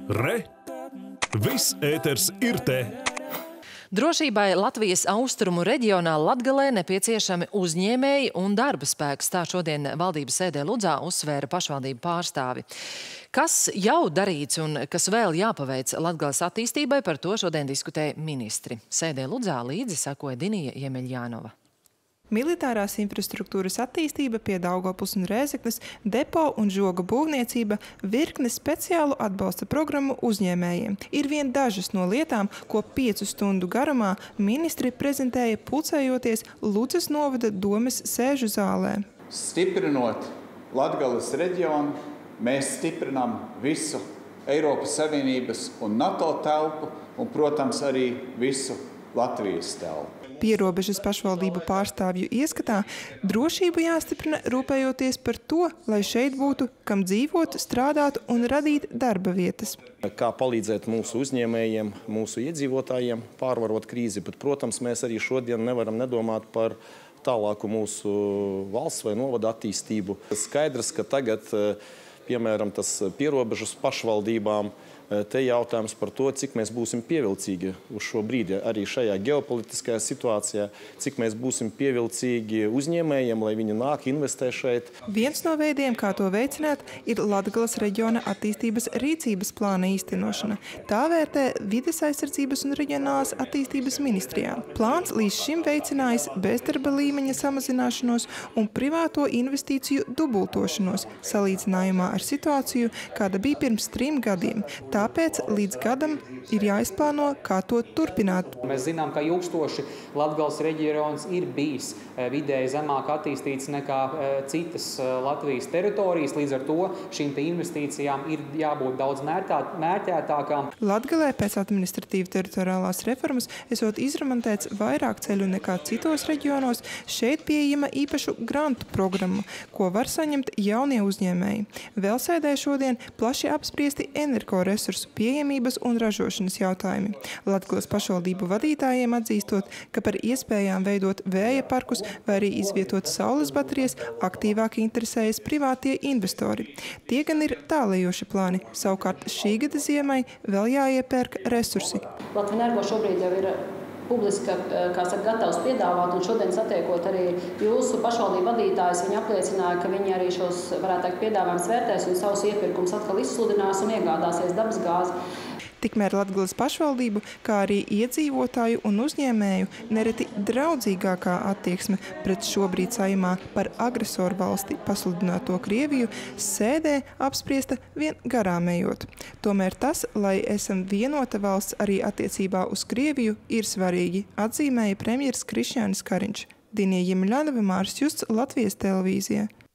Re! Viss ēters ir te! Drošībai Latvijas austrumu reģionā Latgalē nepieciešami uzņēmēji un darba spēks. Tā šodien valdības sēdē Ludzā uzsvēra pašvaldību pārstāvi. Kas jau darīts un kas vēl jāpaveic Latgales attīstībai, par to šodien diskutēja ministri. Sēdē Ludzā līdzi sekoja Dinija Jemeļjānova. Militārās infrastruktūras attīstība pie Daugavpils un Rēzeknes, depo un žoga būvniecība, virkne speciālu atbalsta programmu uzņēmējiem ir vien dažas no lietām, ko 5 stundu garumā ministri prezentēja pulcējoties Ludzas novada domes sēžu zālē. Stiprinot Latgales reģionu, mēs stiprinām visu Eiropas Savienības un NATO telpu un, protams, arī visu Latvijas telpu. Pierobežas pašvaldību pārstāvju ieskatā drošību jāstiprina rūpējoties par to, lai šeit būtu kam dzīvot, strādāt un radīt darba vietas. Kā palīdzēt mūsu uzņēmējiem, mūsu iedzīvotājiem pārvarot krīzi, bet, protams, mēs arī šodien nevaram nedomāt par tālāku mūsu valsts vai novada attīstību. Skaidrs, ka tagad, piemēram, tas pierobežas pašvaldībām, te jautājums par to, cik mēs būsim pievilcīgi uz šo brīdi, arī šajā ģeopolitiskajā situācijā, cik mēs būsim pievilcīgi uzņēmējiem, lai viņi nāk, investē šeit. Viens no veidiem, kā to veicināt, ir Latgales reģiona attīstības rīcības plāna īstenošana. Tā vērtē Vides aizsardzības un reģionālās attīstības ministrijā. Plāns līdz šim veicinājis bezdarba līmeņa samazināšanos un privāto investīciju dubultošanos, salīdzinājumā ar situāciju, kāda bija pirms 3 gadiem. Tāpēc līdz gadam ir jāizplāno, kā to turpināt. Mēs zinām, ka ilgstoši Latgales reģions ir bijis vidēji zemāk attīstīts nekā citas Latvijas teritorijas. Līdz ar to šīm investīcijām ir jābūt daudz mērķētākām. Latgalē pēc administratīva teritoriālās reformas esot izremontēts vairāk ceļu nekā citos reģionos, šeit pieejama īpašu grantu programma, ko var saņemt jaunie uzņēmēji. Vēl sēdē šodien plaši apspriesti energoresursu pieejamības un ražošanas jautājumi. Latgales pašvaldību vadītājiem atzīstot, ka par iespējām veidot vēja parkus vai arī izvietot saules baterijas aktīvāk interesējas privātie investori. Tie gan ir tālējoši plāni, savukārt šī gada ziemai vēl jāiepērk resursi. Latvenergo šobrīd jau ir publiski, gatavs piedāvāt, un šodien satiekot arī jūsu pašvaldību vadītājus, viņi apliecināja, ka viņi arī šos, varētu teikt, piedāvājums vērtēs un savus iepirkumus atkal izsludinās un iegādāsies dabasgāzi. Tikmēr Latgales pašvaldību, kā arī iedzīvotāju un uzņēmēju nereti draudzīgākā attieksme pret šobrīd Saeimā par agresoru valsti pasludināto Krieviju sēdē apspriesta vien garām ejot. Tomēr tas, lai esam vienota valsts arī attiecībā uz Krieviju, ir svarīgi, atzīmēja premjeras Krišjānis Kariņš. Dinija Jemeļjānova, Māris Justs, Latvijas televīzija.